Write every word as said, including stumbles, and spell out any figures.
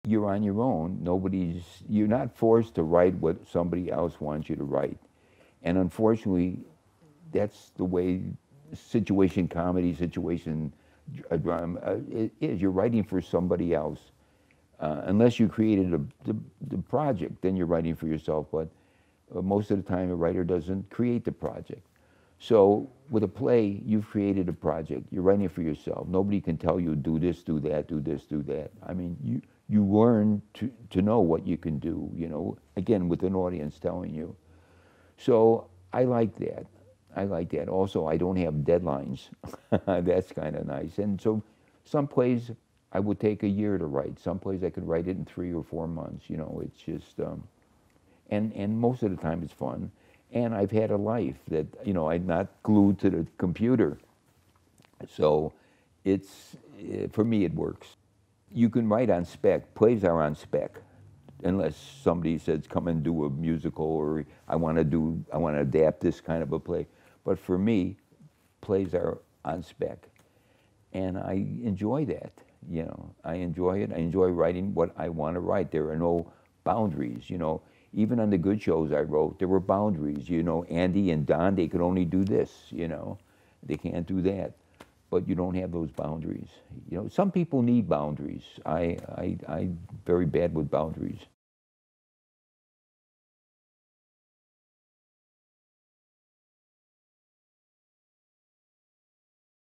You're on your own. Nobody's, you're not forced to write what somebody else wants you to write. And unfortunately, that's the way situation comedy, situation uh, drama uh, it is. You're writing for somebody else. Uh, unless you created a, the, the project, then you're writing for yourself. But uh, most of the time, a writer doesn't create the project. So with a play, you've created a project. You're writing for yourself. Nobody can tell you, do this, do that, do this, do that. I mean, you, you learn to, to know what you can do, you know, again, with an audience telling you. So I like that. I like that. Also, I don't have deadlines. That's kind of nice. And so some plays I would take a year to write. Some plays I could write it in three or four months. You know, it's just, um, and, and most of the time it's fun. And I've had a life that, you know, I'm not glued to the computer. So it's, eh, for me, it works. You can write on spec. Plays are on spec, unless somebody says, come and do a musical, or I want to do, I want to adapt this kind of a play. But for me, plays are on spec. And I enjoy that, you know. I enjoy it. I enjoy writing what I want to write. There are no boundaries, you know. Even on the good shows I wrote, there were boundaries. You know, Andy and Don, they could only do this, you know. They can't do that. But you don't have those boundaries. You know, some people need boundaries. I, I, I'm very bad with boundaries.